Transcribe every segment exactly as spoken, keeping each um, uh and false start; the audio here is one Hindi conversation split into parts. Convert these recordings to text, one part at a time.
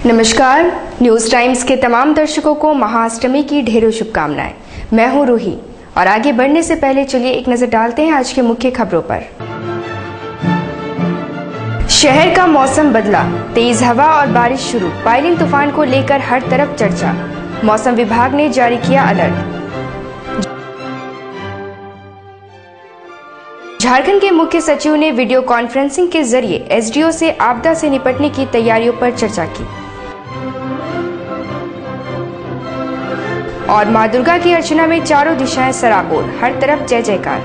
नमस्कार, न्यूज टाइम्स के तमाम दर्शकों को महाअष्टमी की ढेरों शुभकामनाएं। मैं हूं रूही और आगे बढ़ने से पहले चलिए एक नजर डालते हैं आज के मुख्य खबरों पर। शहर का मौसम बदला, तेज हवा और बारिश शुरू। पायलिन तूफान को लेकर हर तरफ चर्चा। मौसम विभाग ने जारी किया अलर्ट। झारखंड के मुख्य सचिव ने वीडियो कॉन्फ्रेंसिंग के जरिए एसडीओ से आपदा से निपटने की तैयारियों पर चर्चा की। और मां दुर्गा की अर्चना में चारों दिशाएं सराबोर, हर तरफ जय जयकार।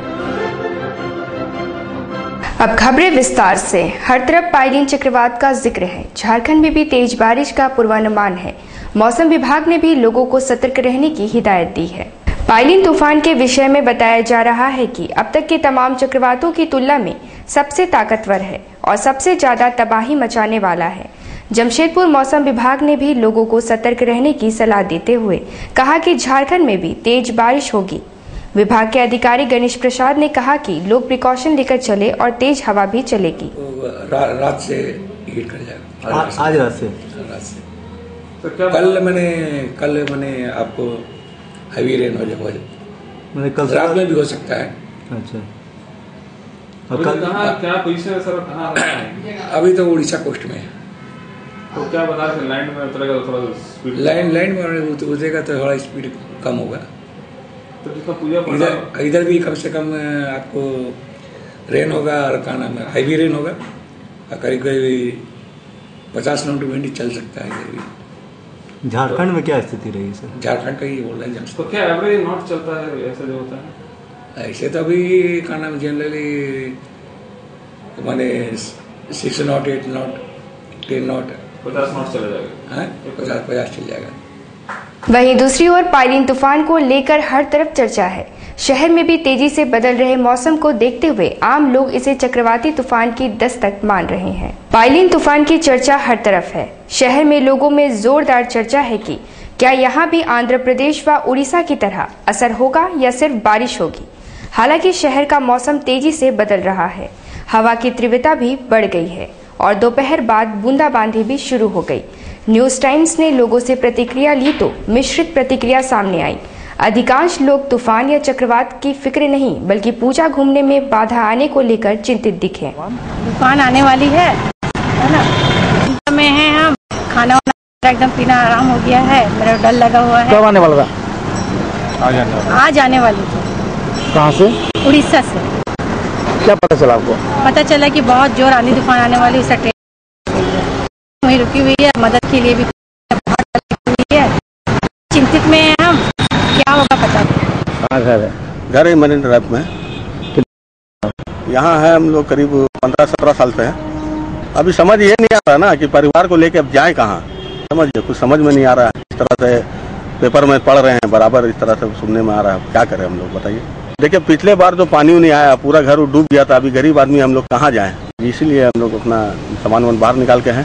अब खबरें विस्तार से। हर तरफ पायलिन चक्रवात का जिक्र है। झारखंड में भी तेज बारिश का पूर्वानुमान है। मौसम विभाग ने भी लोगों को सतर्क रहने की हिदायत दी है। पायलिन तूफान के विषय में बताया जा रहा है कि अब तक के तमाम चक्रवातों की तुलना में सबसे ताकतवर है और सबसे ज्यादा तबाही मचाने वाला है। जमशेदपुर मौसम विभाग ने भी लोगों को सतर्क रहने की सलाह देते हुए कहा कि झारखंड में भी तेज बारिश होगी। विभाग के अधिकारी गणेश प्रसाद ने कहा कि लोग प्रिकॉशन लेकर चले और तेज हवा भी चलेगी। तो रा, रात से हीट कर जाएगा। आज रात से रात से तो क्या कल मैंने कल मैंने आपको हैवी रेन हो जाएगा, मैंने कल रात में भी हो सकता है। अच्छा, और कल कहाँ क्या पोजीशन है सर? कहाँ अभी तो उड़ीसा कोस्ट में है। तो क्या बता रहे लैंड में उतरेगा तो थोड़ा स्पीड लैंड लैंड में उतरेगा तो थोड़ा स्पीड कम होगा। तो जिसका पूजा इधर इधर भी कम से कम आपको रेन होगा और क्या नाम है हैवी रेन होगा। करीब करीब पचास किलोमीटर विंड चल सकता है इधर भी। झारखंड में क्या स्थिति रही सर? झारखंड का ही बोल रहे हैं। तो क्या एवरेज नॉट चलता है ऐसा जो होता है? ऐसे तो अभी क्या नाम जनरली मैंने six knot eight knot ten knot पचास नॉट चला जाएगा। हाँ पचास पचास चल जाएगा। वहीं दूसरी ओर पायलिन तूफान को लेकर हर तरफ चर्चा है। शहर में भी तेजी से बदल रहे मौसम को देखते हुए आम लोग इसे चक्रवाती तूफान की दस्तक मान रहे हैं। पायलिन तूफान की चर्चा हर तरफ है। शहर में लोगों में जोरदार चर्चा है कि क्या यहाँ भी आंध्र प्रदेश व उड़ीसा की तरह असर होगा या सिर्फ बारिश होगी। हालांकि शहर का मौसम तेजी से बदल रहा है। हवा की तीव्रता भी बढ़ गई है और दोपहर बाद बूंदाबांदी भी शुरू हो गई। न्यूज टाइम्स ने लोगों से प्रतिक्रिया ली तो मिश्रित प्रतिक्रिया सामने आई। अधिकांश लोग तूफान या चक्रवात की फिक्र नहीं बल्कि पूजा घूमने में बाधा आने को लेकर चिंतित दिखे। तूफान आने वाली है है ना, चिंता में है हम। खाना वाना एकदम पीना आराम हो गया है, मेरा डर लगा हुआ है। कब आने वाला? आज आने वाली आज आने वाली थी। कहाँ से? उड़ीसा से। क्या पता चला आपको? पता चला कि बहुत जोर आंधी तूफान आने वाली, उससे ट्रेन वहीं रुकी हुई है। मदद के लिए भी बहुत हुई है। चिंतित में है हम, क्या होगा पता नहीं। कहाँ घर है? घर है मरीन ड्राइव में। यहाँ है हम लोग करीब पंद्रह सत्रह साल से हैं। अभी समझ ये नहीं आ रहा ना कि परिवार को लेके अब जाए कहाँ। समझ कुछ समझ में नहीं आ रहा है। इस तरह से पेपर में पढ़ रहे हैं बराबर, इस तरह से सुनने में आ रहा है। क्या करें हम लोग बताइए। देखिए पिछले बार तो पानी नहीं आया, पूरा घर डूब गया था। अभी गरीब आदमी हम लोग कहाँ जाएं, इसीलिए हम लोग अपना सामान वामान बाहर निकाल के हैं।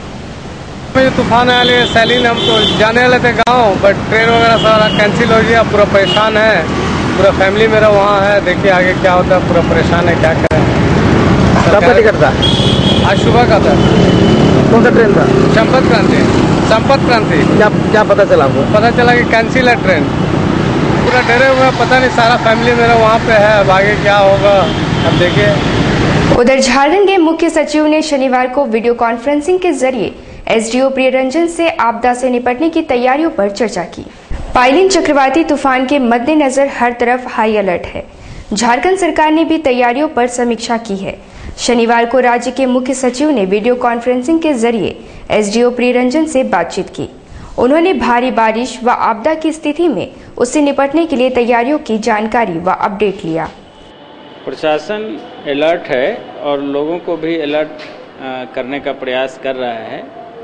तूफान आया सैलिन, हम तो जाने वाले थे गांव, बट ट्रेन वगैरह सारा कैंसिल हो गया। पूरा परेशान है, पूरा फैमिली मेरा वहाँ है। देखिए आगे क्या होता है, पूरा परेशान है, क्या करें। कब का टिकट था? आज सुबह का था। कौन सा ट्रेन था? संपत क्रांति। संपत क्रांति। क्या क्या पता चला आपको? पता चला कि कैंसिल है ट्रेन। पूरा डरे हुए, पता नहीं, सारा फैमिली मेरा वहाँ पे है। अब आगे क्या होगा अब देखिए। उधर झारखंड के मुख्य सचिव ने शनिवार को वीडियो कॉन्फ्रेंसिंग के जरिए एसडीओ प्रियरंजन से आपदा से निपटने की तैयारियों पर चर्चा की। पायलिन चक्रवाती तूफान के मद्देनजर हर तरफ हाई अलर्ट है। झारखंड सरकार ने भी तैयारियों पर समीक्षा की है। शनिवार को राज्य के मुख्य सचिव ने वीडियो कॉन्फ्रेंसिंग के जरिए एसडीओ प्रियरंजन से बातचीत की। उन्होंने भारी बारिश व आपदा की स्थिति में उससे निपटने के लिए तैयारियों की जानकारी व अपडेट लिया। प्रशासन अलर्ट है और लोगों को भी अलर्ट करने का प्रयास कर रहा है।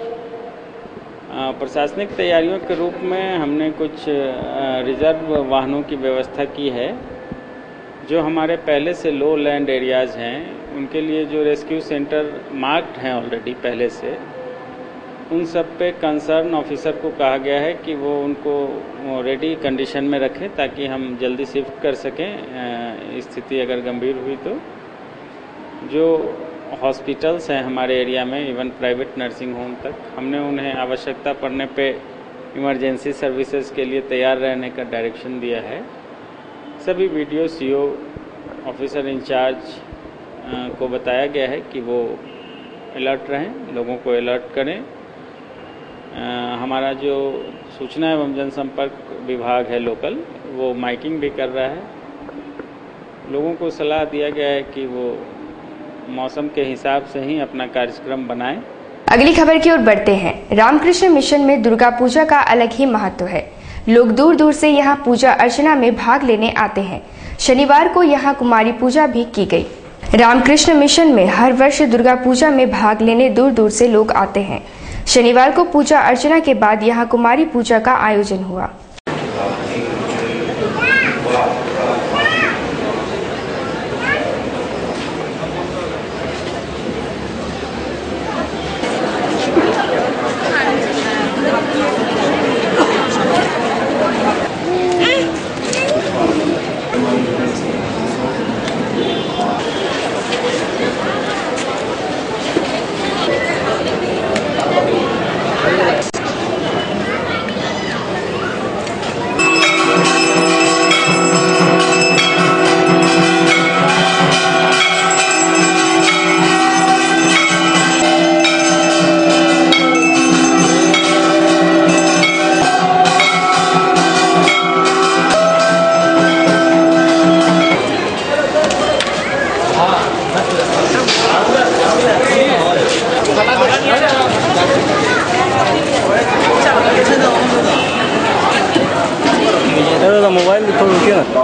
प्रशासनिक तैयारियों के रूप में हमने कुछ रिजर्व वाहनों की व्यवस्था की है। जो हमारे पहले से लो लैंड एरियाज़ हैं उनके लिए जो रेस्क्यू सेंटर मार्क्ड हैं ऑलरेडी पहले से, उन सब पे कंसर्न ऑफिसर को कहा गया है कि वो उनको रेडी कंडीशन में रखें ताकि हम जल्दी शिफ्ट कर सकें स्थिति अगर गंभीर हुई तो। जो हॉस्पिटल्स हैं हमारे एरिया में, इवन प्राइवेट नर्सिंग होम तक, हमने उन्हें आवश्यकता पड़ने पे इमरजेंसी सर्विसेज के लिए तैयार रहने का डायरेक्शन दिया है। सभी वीडियो सीओ ऑफिसर इंचार्ज को बताया गया है कि वो अलर्ट रहें, लोगों को अलर्ट करें। आ, हमारा जो सूचना एवं जनसंपर्क विभाग है लोकल, वो माइकिंग भी कर रहा है। लोगों को सलाह दिया गया है कि वो मौसम के हिसाब से ही अपना कार्यक्रम बनाएं। अगली खबर की ओर बढ़ते हैं। रामकृष्ण मिशन में दुर्गा पूजा का अलग ही महत्व है। लोग दूर दूर से यहाँ पूजा अर्चना में भाग लेने आते हैं। शनिवार को यहाँ कुमारी पूजा भी की गई। रामकृष्ण मिशन में हर वर्ष दुर्गा पूजा में भाग लेने दूर दूर से लोग आते हैं। शनिवार को पूजा अर्चना के बाद यहाँ कुमारी पूजा का आयोजन हुआ। मोबाइल थोड़ा रुकिए ना।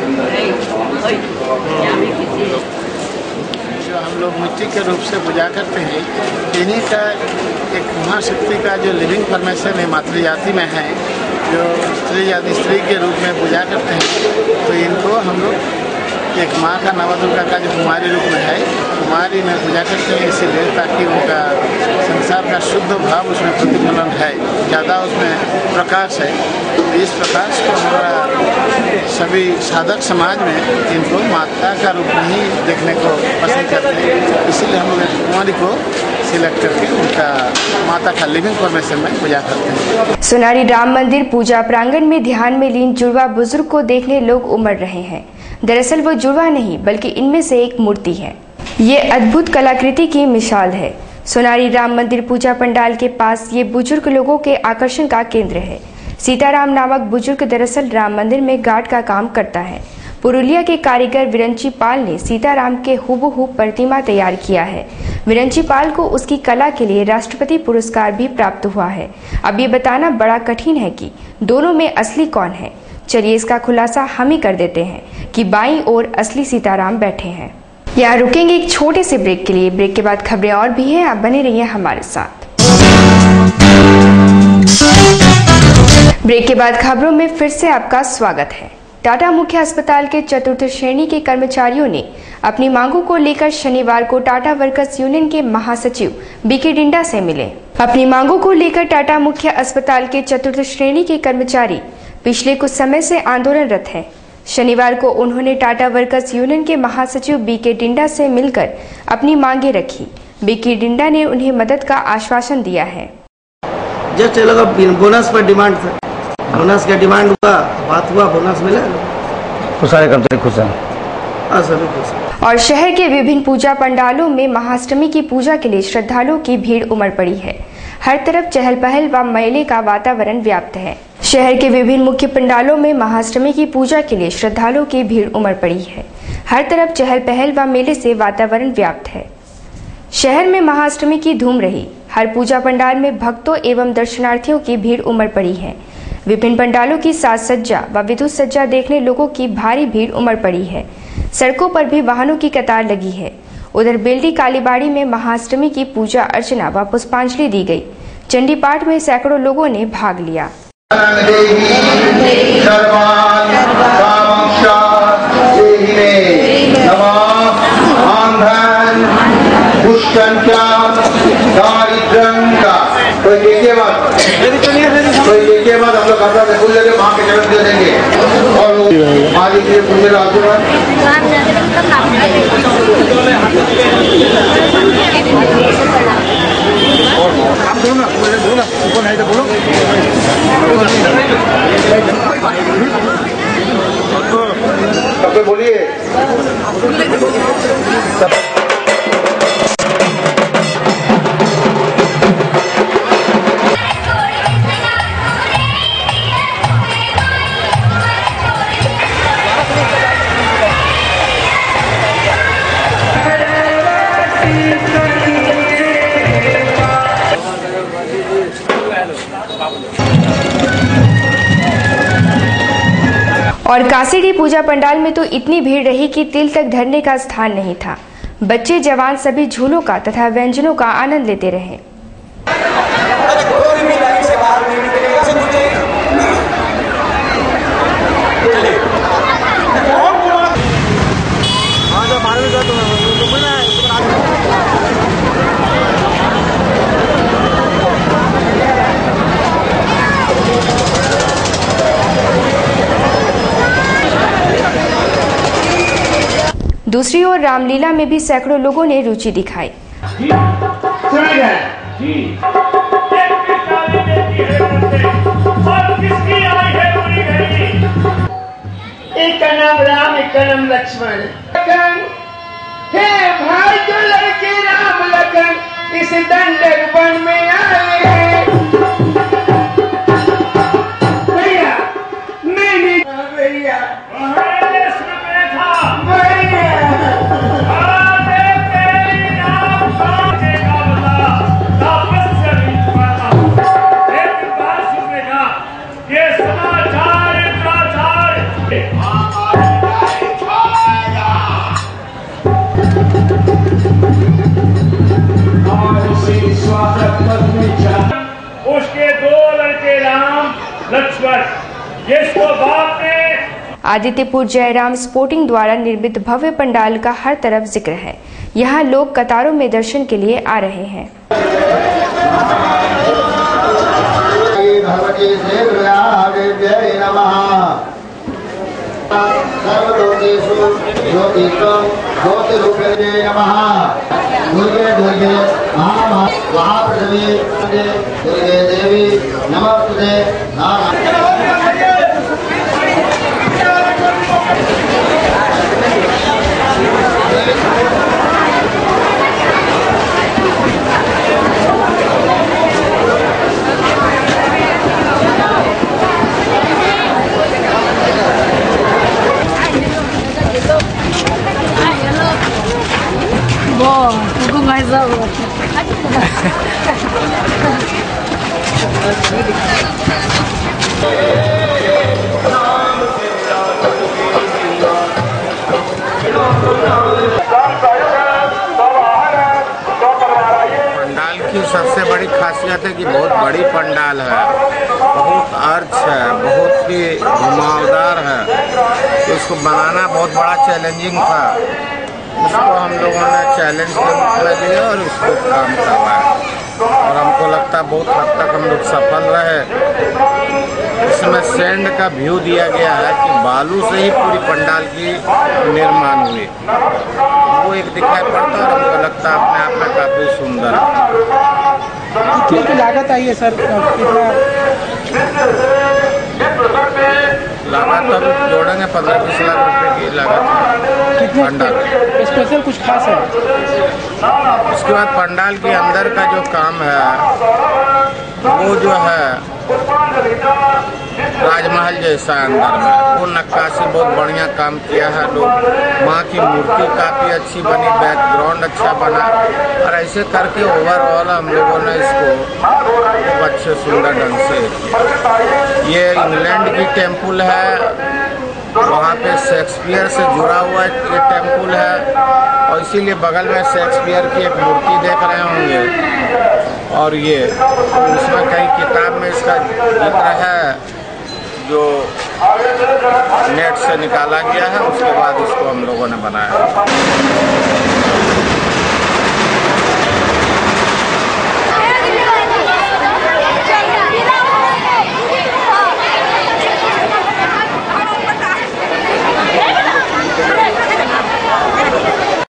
जो हम लोग मिट्टी के रूप से पूजा करते हैं, इन्हीं का एक महाशक्ति का जो लिविंग फॉर्मेशन है मातृ जाति में है, जो स्त्री जाति स्त्री के रूप में पूजा करते हैं, तो इनको हम लोग एक माँ का नवदुर्गा का जो कुमारी रूप में है, कुमारी में पूजा करते हैं, इसीलिए ताकि उनका संसार का शुद्ध भाव उसमें प्रतिफलन है, ज़्यादा उसमें प्रकाश है। इस प्रकाश को हमारा सभी साधक समाज में इनको माता का रूप में ही देखने को पसंद करते हैं, इसीलिए हम लोग कुमारी को सिलेक्ट करके उनका माता का लिविंग फॉर्मेशन में पूजा करते हैं। सोनारी राम मंदिर पूजा प्रांगण में ध्यान में लीन जुड़वा बुजुर्ग को देखने लोग उमड़ रहे हैं। दरअसल वो जुड़वा नहीं बल्कि इनमें से एक मूर्ति है। ये अद्भुत कलाकृति की मिसाल है। सोनारी राम मंदिर पूजा पंडाल के पास ये बुजुर्ग लोगों के आकर्षण का केंद्र है। सीताराम नामक बुजुर्ग दरअसल राम मंदिर में गार्ड का काम करता है। पुरुलिया के कारीगर विरंची पाल ने सीताराम के हूबहू प्रतिमा तैयार किया है। विरंची पाल को उसकी कला के लिए राष्ट्रपति पुरस्कार भी प्राप्त हुआ है। अब ये बताना बड़ा कठिन है कि दोनों में असली कौन है। चलिए इसका खुलासा हम ही कर देते हैं कि बाईं ओर असली सीताराम बैठे हैं। यहाँ रुकेंगे एक छोटे से ब्रेक के लिए। ब्रेक के बाद खबरें और भी हैं, आप बने रहिए हमारे साथ। ब्रेक के बाद खबरों में फिर से आपका स्वागत है। टाटा मुख्य अस्पताल के चतुर्थ श्रेणी के कर्मचारियों ने अपनी मांगों को लेकर शनिवार को टाटा वर्कर्स यूनियन के महासचिव बीके डिंडा से मिले। अपनी मांगों को लेकर टाटा मुख्य अस्पताल के चतुर्थ श्रेणी के कर्मचारी पिछले कुछ समय से आंदोलनरत हैं। शनिवार को उन्होंने टाटा वर्कर्स यूनियन के महासचिव बीके डिंडा से मिलकर अपनी मांगे रखी। बीके डिंडा ने उन्हें मदद का आश्वासन दिया है। जस्ट ये लोग बोनस पर डिमांड था, बोनस का डिमांड हुआ, बात हुआ, बोनस मिला, तो सारे कर्मचारी खुश हैं। हाँ, सभी खुश हैं। और शहर के विभिन्न पूजा पंडालों में महाअष्टमी की पूजा के लिए श्रद्धालुओं की भीड़ उमड़ पड़ी है। हर तरफ चहल पहल व मेले का वातावरण व्याप्त है। शहर के विभिन्न मुख्य पंडालों में महाअष्टमी की पूजा के लिए श्रद्धालुओं की भीड़ उमड़ पड़ी है। हर तरफ चहल पहल व मेले से वातावरण व्याप्त है। शहर में महाअष्टमी की धूम रही। हर पूजा पंडाल में भक्तों एवं दर्शनार्थियों की भीड़ उमड़ पड़ी है। विभिन्न पंडालों की साज सज्जा व विद्युत सज्जा देखने लोगों की भारी भीड़ उमड़ पड़ी है। सड़कों पर भी वाहनों की कतार लगी है। उधर बेलडी कालीबाड़ी में महाअष्टमी की पूजा अर्चना व पुष्पांजलि दी गई। चंडी पाठ में सैकड़ों लोगों ने भाग लिया। तो ये बाद हम लोग कपड़ा से फूल लेके माँ के चरण दे देंगे और माँ जी के पूरे आशीर्वाद आप बोलो ना, बोलो ना, ऊपर नहीं तो बोलो। सबको बोलिए। और कासीडी पूजा पंडाल में तो इतनी भीड़ रही कि तिल तक धरने का स्थान नहीं था। बच्चे जवान सभी झूलों का तथा व्यंजनों का आनंद लेते रहे। दूसरी ओर रामलीला में भी सैकड़ों लोगों ने रुचि दिखाई। एक का नाम राम, एक का नाम लक्ष्मण। हे भाई जो लड़के राम लखन इस दंडक वन में आए हैं। भैया मैंने भैया उसके दो लड़के राम लक्ष्मण, जिसको बाप ने। आदित्यपुर जयराम स्पोर्टिंग द्वारा निर्मित भव्य पंडाल का हर तरफ जिक्र है। यहाँ लोग कतारों में दर्शन के लिए आ रहे हैं। दुर्गे दुर्गे महापृथ्वी दुर्गे देवी नमस्ते। पंडाल की सबसे बड़ी खासियत है कि बहुत बड़ी पंडाल है, बहुत अर्थ है, बहुत ही घुमावदार है। तो इसको बनाना बहुत बड़ा चैलेंजिंग था। उसको हम लोगों ने चैलेंज के रूप में लिया और उसको काम करवाया और हमको लगता है बहुत हद तक हम लोग सफल रहे। इसमें सैंड का व्यू दिया गया है कि बालू से ही पूरी पंडाल की निर्माण हुई, वो एक दिखाई पड़ता है और हमको लगता है अपने आप में काफ़ी सुंदर है। कितनी की लागत आई है सर? कितना लागत तो अभी जोड़ेंगे, पंद्रह बीस लाख रुपए की लागत है पंडाल। स्पेशल कुछ खास है? उसके बाद पंडाल के अंदर का जो काम है वो जो है राजमहल जैसा अंदर में, वो नक्काशी बहुत बढ़िया काम किया है। लोग माँ की मूर्ति काफ़ी अच्छी बनी, बैकग्राउंड अच्छा बना और ऐसे करके ओवरऑल हम लोगों ने इसको खूब अच्छे सुंदर ढंग से किया। ये इंग्लैंड की टेम्पल है, वहाँ पे शेक्सपियर से जुड़ा हुआ ये टेम्पल है और इसीलिए बगल में शेक्सपियर की एक मूर्ति देख रहे होंगे। और ये उसमें कई किताब में इसका जिक्र है जो नेट से निकाला गया है, उसके बाद इसको हम लोगों ने बनाया।